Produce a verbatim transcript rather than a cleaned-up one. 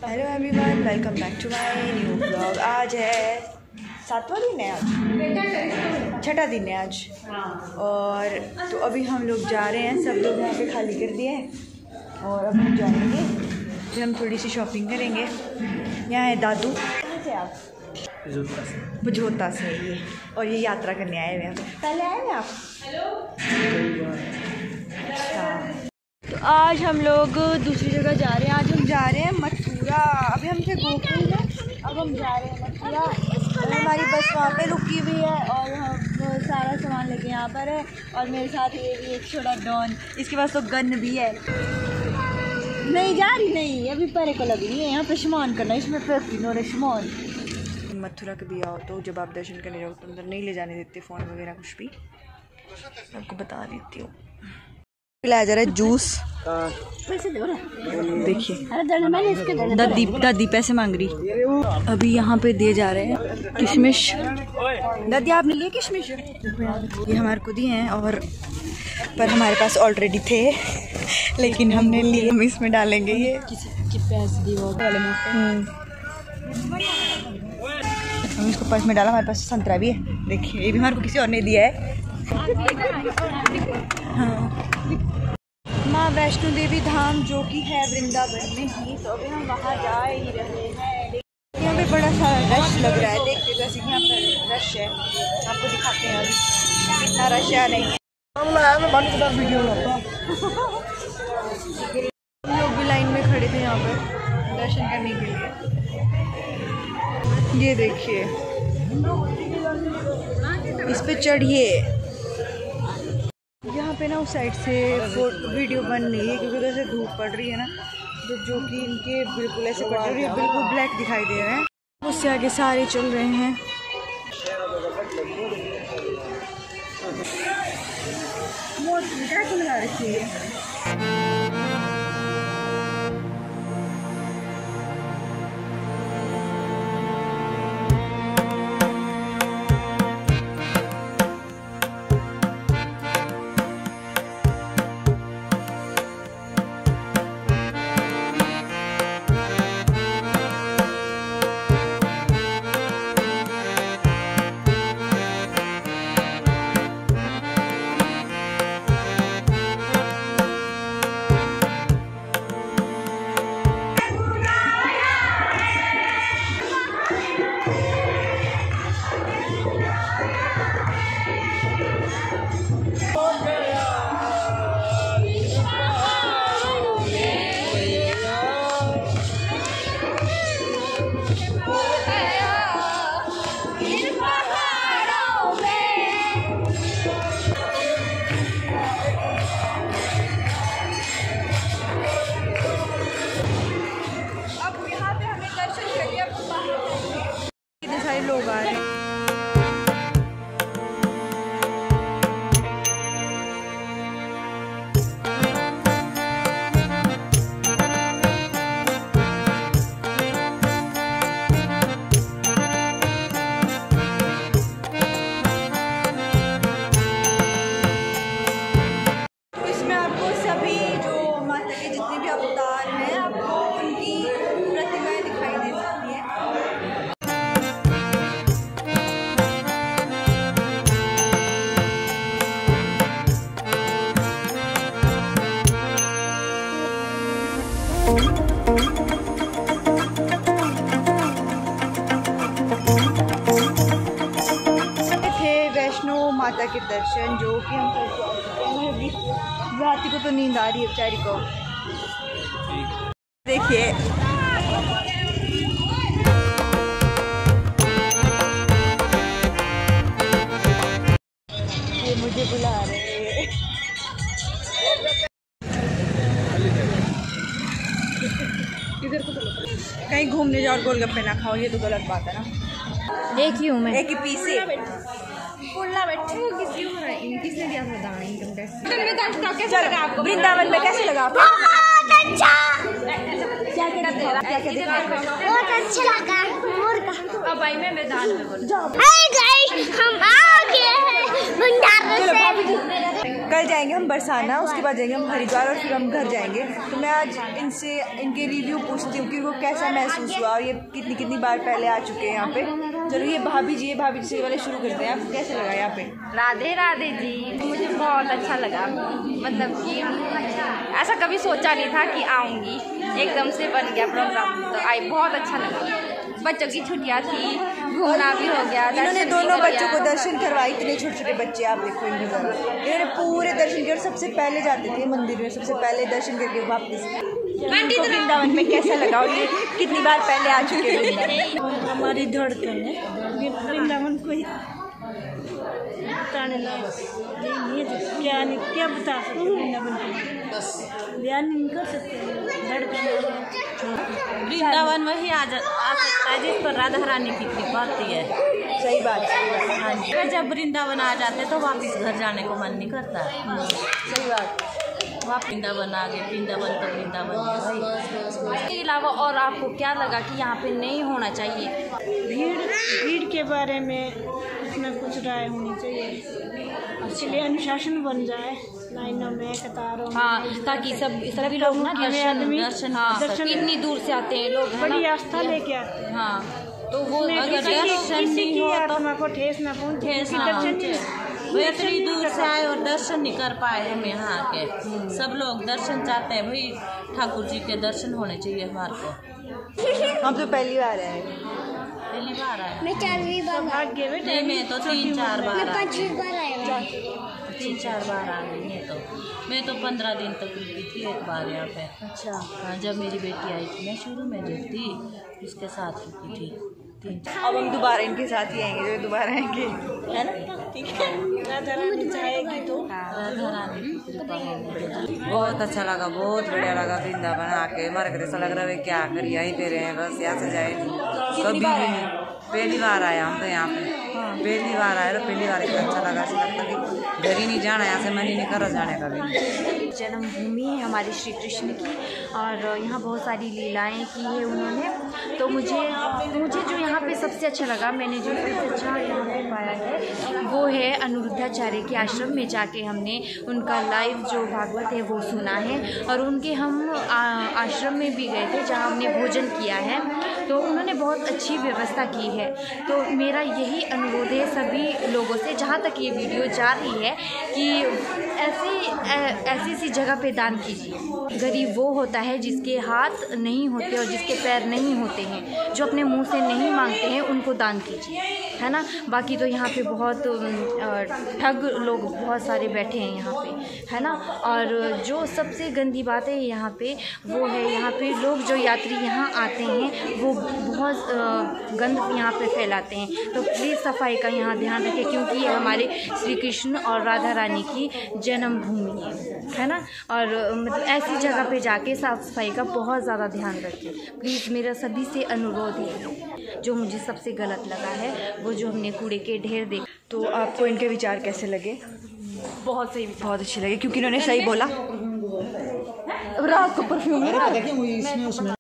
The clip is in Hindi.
Hello everyone, welcome back to my new blog. आज है सातवां दिन है, आज छठा दिन है आज। और तो अभी हम लोग जा रहे हैं, सब लोग यहाँ पे खाली कर दिए हैं और अब हम जाएंगे, फिर हम थोड़ी सी शॉपिंग करेंगे। यहाँ है दादू। कहाँ से आप? बुझोता से ये, और ये यात्रा करने आए हुए हैं। पहले आए हुए आप? हेलो। अच्छा, तो आज हम लोग दूसरी जगह जा रहे हैं। आज हम जा रहे हैं मथुरा। अभी हम थे गोकुल में, अब हम जा रहे हैं मथुरा। हमारी बस वहाँ पे रुकी हुई है और हम सारा सामान लेके यहाँ पर है। और मेरे साथ ये भी एक छोटा डॉन, इसके पास तो गन भी है। नहीं जा रही, नहीं अभी परे को लग रही है। यहाँ पे स्नान करना, इसमें फिर स्नान। मथुरा के भी आओ तो जब आप दर्शन करने जाओ तो अंदर नहीं ले जाने देते फ़ोन वगैरह कुछ भी। आपको बता देती हूँ। पिलाया जा रहा है जूस, देखिए दादी दादी पैसे मांग रही। अभी यहाँ पे दिए जा रहे हैं किशमिश। दादी आपने लिए किशमिश? ये हमारे को दिए हैं, और पर हमारे पास ऑलरेडी थे लेकिन हमने लिए। हम इसमें डालेंगे ये हम इसको पर्स में डाला। हमारे पास संतरा भी है, देखिए ये भी हमारे को किसी और ने दिया है। हाँ, माँ वैष्णो देवी धाम जो कि है वृंदावन में ही, तो अभी हम वहाँ जा ही रहे हैं। यहाँ पे बड़ा सारा रश लग रहा है, देखते जैसे कि यहाँ पर रश है। आपको दिखाते हैं अभी कितना रश है। नहीं है हम लोग भी लाइन में खड़े थे यहाँ पर दर्शन करने के लिए। ये देखिए, इस पे चढ़िए। यहाँ पे ना उस साइड से फोटो वीडियो बन रही है क्योंकि उधर से धूप पड़ रही है ना, तो जो कि इनके बिल्कुल ऐसे पड़ रही है, बिल्कुल ब्लैक दिखाई दे रहे हैं। उससे आगे सारे चल रहे हैं। लगा रखी है। लोग आ रहे हैं। तो इसमें आपको सभी जो माता के जितने भी अवतार हैं, आपको उनकी प्रतिमाएं दिखाई दे सकती है। थे वैष्णो माता के दर्शन जो कि हम रात को तो नींद आ रही है बेचारी को। देखिए ये मुझे बुला रहे हैं। कहीं घूमने जाओ और गोलगप्पे ना खाओ, ये तो गलत बात है ना। एक ही हूँ मैं, एक ही पीस है। किसने दिया था दाना इनकम टैक्स? वृंदावन में कैसे लगा? बहुत अच्छा। क्या क्या दिखा? क्या क्या दिखा? बहुत अच्छा लगा। और कहा? अब भाई मैं मैदान में बोलूं। हाय गाइस, हम आ गए हैं भंडारा से। कल जाएंगे हम बरसाना, उसके बाद जाएंगे हम हरिद्वार और फिर हम घर जाएंगे। तो मैं आज इनसे इनके रिव्यू पूछती हूँ कि वो कैसा महसूस हुआ और ये कितनी कितनी बार पहले आ चुके हैं यहाँ पे। चलो ये भाभी जी, ये भाभी जी से वाले शुरू करते हैं। आपको कैसा लगा यहाँ पे? राधे राधे जी, मुझे बहुत अच्छा लगा। मतलब कि ऐसा कभी सोचा नहीं था कि आऊँगी, एकदम से बन गया प्रोग्राम, तो आई बहुत अच्छा लगा। बच्चों की छुट्टियाँ थी, घूमना भी हो गया। इन्होंने दोनों बच्चों को दर्शन करवाए, इतने छोटे छोटे बच्चे, आप देखो इनके जरा, इन्होंने पूरे दर्शन किए और सबसे पहले जाते थे मंदिर में, सबसे पहले दर्शन करके वापस। वृंदावन में कैसा लगा और ये कितनी बार पहले आ चुके हैं? हमारी धड़कन है वृंदावन को बताने लायक क्या नहीं, क्या बता सकते वृंदावन को बयान नहीं कर सकते। धड़कन वृंदावन वही आ जा आ सकता है जिस पर राधा रानी की कृपा होती है। सही बात, सही बात। हाँ जी, जब वृंदावन आ जाते तो वापस घर जाने को मन नहीं करता। सही बात। वहाँ वृंदावन आ गए, वृंदावन तो वृंदावन। इसके अलावा और आपको क्या लगा कि यहाँ पे नहीं होना चाहिए? भीड़ भीड़ के बारे में कुछ न कुछ राय होनी चाहिए, इसलिए अनुशासन बन जाए लाइनों में, कतारों में। हाँ, ताकि सब सभी लोग ना दर्शन दर्शन हाँ दर्शन इतनी दूर से आते हैं लोग, है बड़ी ना? आस्था लेके आते हैं। हाँ, तो वो उसमें अगर किसी की- दर्शन किसी नहीं की हो तो आत्मा को ठेस न पहुंचे, ठेस क्योंकि ना दर्शन पहुंचे। नहीं- वो इतनी दूर से आए और दर्शन नहीं कर पाए हम यहाँ आके। सब लोग दर्शन चाहते हैं भाई, ठाकुर जी के दर्शन होने चाहिए हमारे को। हम तो पहली बार आए, पहली बार आए। मैं चारवीं बार सौभाग्य बेटा, नहीं, मैं तो तीन चार बार मैं आ पांचवीं बार आया हूँ। तीन चार बार आ गई है। तो मैं तो पंद्रह दिन तक रुकी थी एक बार यहाँ पे। अच्छा। हाँ, जब मेरी बेटी आई थी मैं शुरू में जो थी उसके साथ रुकी थी तीन चार। अब हम दोबारा इनके साथ ही आएंगे, जो दोबारा आएंगे, है ना? ठीक है। राधा रानी चाहेगी तो राधा रानी की कृपा होगी। बहुत अच्छा लगा, बहुत बढ़िया लगा वृंदावन आके। हमारे को ऐसा लग रहा है क्या करिए, यहीं पे रहे, बस यहाँ से जाए कभी भी नहीं। पहली बार आया हम तो यहाँ पे, पहली बार आए तो पहली बार इतना अच्छा लगा, ऐसा लगता कि घर ही नहीं जाना, यहाँ से मन ही नहीं कर जाने का भी। जन्मभूमि है हमारे श्री कृष्ण की, और यहाँ बहुत सारी लीलाएं की है उन्होंने। तो मुझे मुझे जो यहाँ पे सबसे अच्छा लगा, मैंने जो सबसे अच्छा यहाँ पे पाया है वो है अनिरुद्धाचार्य के आश्रम में जाके हमने उनका लाइव जो भागवत है वो सुना है, और उनके हम आ, आश्रम में भी गए थे जहाँ हमने भोजन किया है। तो उन्होंने बहुत अच्छी व्यवस्था की है। तो मेरा यही अनुरोध है सभी लोगों से, जहाँ तक ये वीडियो जा रही है, कि ऐसी ऐसी ऐसी जगह पे दान कीजिए। गरीब वो होता है जिसके हाथ नहीं होते और जिसके पैर नहीं होते हैं, जो अपने मुंह से नहीं मांगते हैं, उनको दान कीजिए, है ना? बाकी तो यहाँ पे बहुत ठग लोग बहुत सारे बैठे हैं यहाँ पे, है ना? और जो सबसे गंदी बात है यहाँ पे वो है, यहाँ पे लोग जो यात्री यहाँ आते हैं वो बहुत गंद यहाँ पे फैलाते हैं। तो प्लीज़ सफाई का यहाँ ध्यान रखें, क्योंकि ये हमारे श्री कृष्ण और राधा रानी की जन्मभूमि है, है ना? और मतलब ऐसी जगह पे जाके साफ़ सफाई का बहुत ज़्यादा ध्यान रखें प्लीज़। मेरा सभी से अनुरोध है। जो मुझे सबसे गलत लगा है वो जो हमने कूड़े के ढेर देखे। तो आपको इनके विचार कैसे लगे? बहुत सही बहुत अच्छे लगे, क्योंकि इन्होंने सही बोला। रात को परफ्यूम